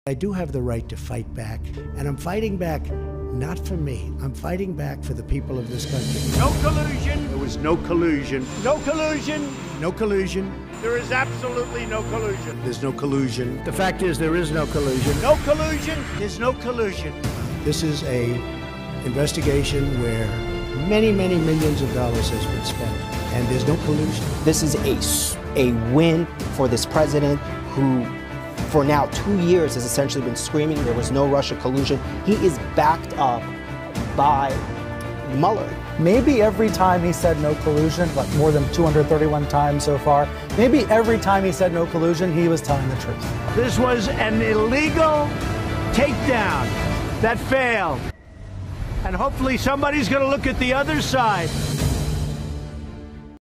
I do have the right to fight back, and I'm fighting back not for me. I'm fighting back for the people of this country. No collusion. There was no collusion. No collusion. No collusion. There is absolutely no collusion. There's no collusion. The fact is there is no collusion. No collusion. There's no collusion. This is a investigation where many, many millions of dollars has been spent, and there's no collusion. This is a win for this president who, for now 2 years, has essentially been screaming there was no Russia collusion. He is backed up by Mueller. Maybe every time he said no collusion, like more than 231 times so far, maybe every time he said no collusion, he was telling the truth. This was an illegal takedown that failed. And hopefully somebody's going to look at the other side